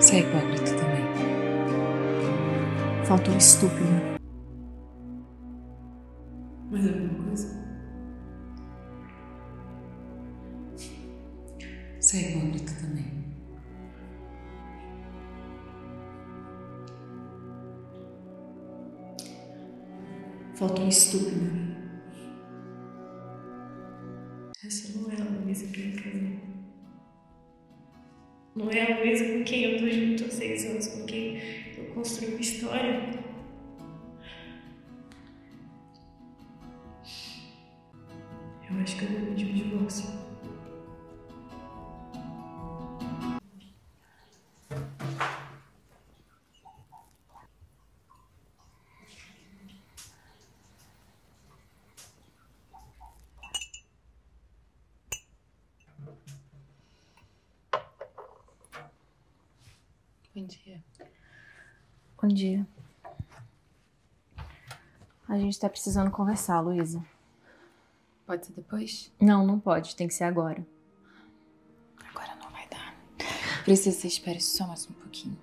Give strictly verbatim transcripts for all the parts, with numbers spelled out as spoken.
Você é hipócrita também. Faltou estúpido. Mais alguma coisa? Você é hipócrita também. Faltou estúpido. Essa não é a Luísa que eu quero. Não é a Luísa com quem eu tô junto há seis anos, com quem eu construí uma história. Eu acho que eu vou pedir o divórcio. Bom dia. Bom dia. A gente tá precisando conversar, Luísa. Pode ser depois? Não, não pode. Tem que ser agora. Agora não vai dar. Preciso que você espere só mais um pouquinho.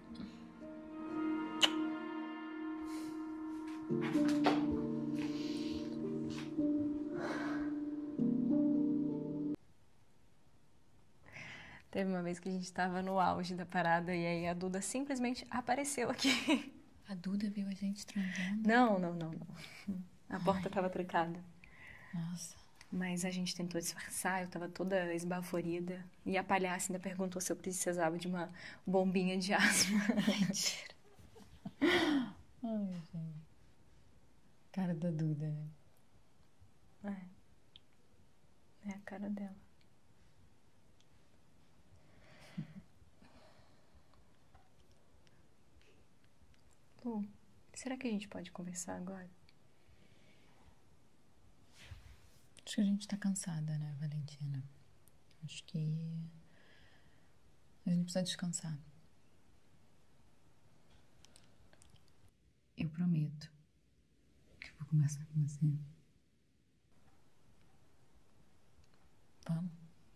Teve uma vez que a gente tava no auge da parada e aí a Duda simplesmente apareceu aqui. A Duda viu a gente transando? Não, não, não, não. A porta tava trancada. Nossa. Mas a gente tentou disfarçar, eu tava toda esbaforida. E a palhaça ainda perguntou se eu precisava de uma bombinha de asma. Mentira. Ai, gente. Cara da Duda, né? É. É a cara dela. Lu, será que a gente pode conversar agora? Acho que a gente tá cansada, né, Valentina? Acho que a gente precisa descansar. Eu prometo que eu vou conversar com você. Vamos?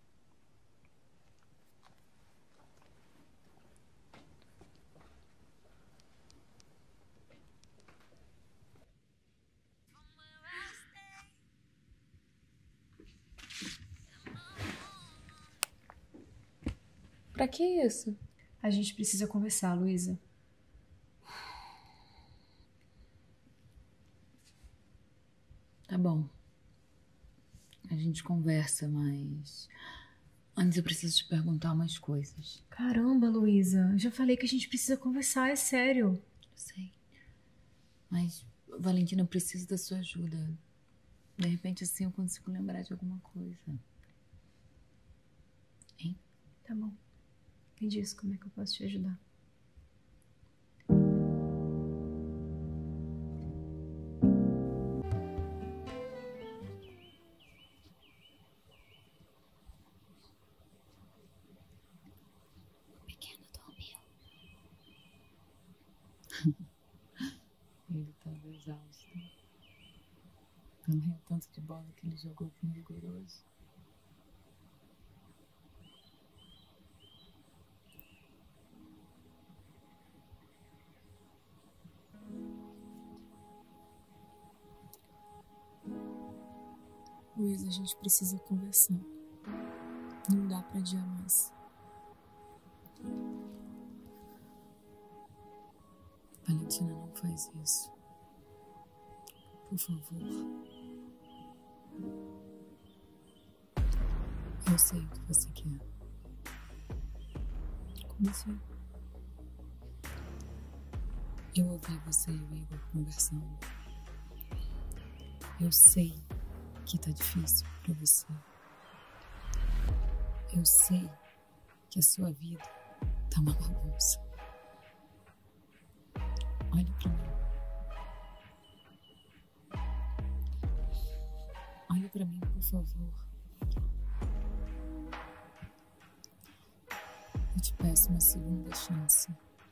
Pra que isso? A gente precisa conversar, Luísa. Tá bom. A gente conversa, mas antes eu preciso te perguntar umas coisas. Caramba, Luísa. Eu já falei que a gente precisa conversar, é sério. Eu sei. Mas, Valentina, eu preciso da sua ajuda. De repente, assim, eu consigo lembrar de alguma coisa. Hein? Tá bom. Me diz como é que eu posso te ajudar. Pequeno dormiu. Ele tava exausto. Também o tanto de bola que ele jogou com o rigoroso. Luísa, a gente precisa conversar. Não dá pra adiar mais. Valentina, não faz isso. Por favor. Eu sei o que você quer. Como assim? Eu ouvi você e o Igor conversando. Eu sei que tá difícil pra você. Eu sei que a sua vida tá uma bagunça. Olha pra mim. Olha pra mim, por favor. Eu te peço uma segunda chance.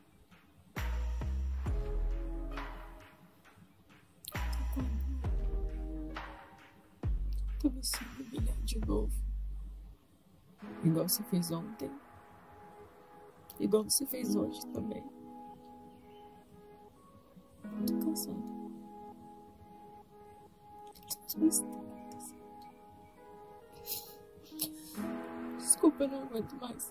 Pra você me humilhar de novo. Igual você fez ontem. Igual você fez hoje também. Tô cansada. Desculpa, eu não aguento mais.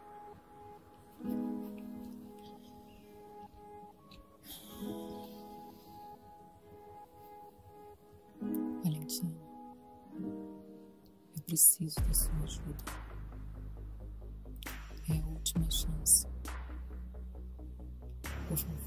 Valentina, eu preciso da sua ajuda. É a última chance. Por favor.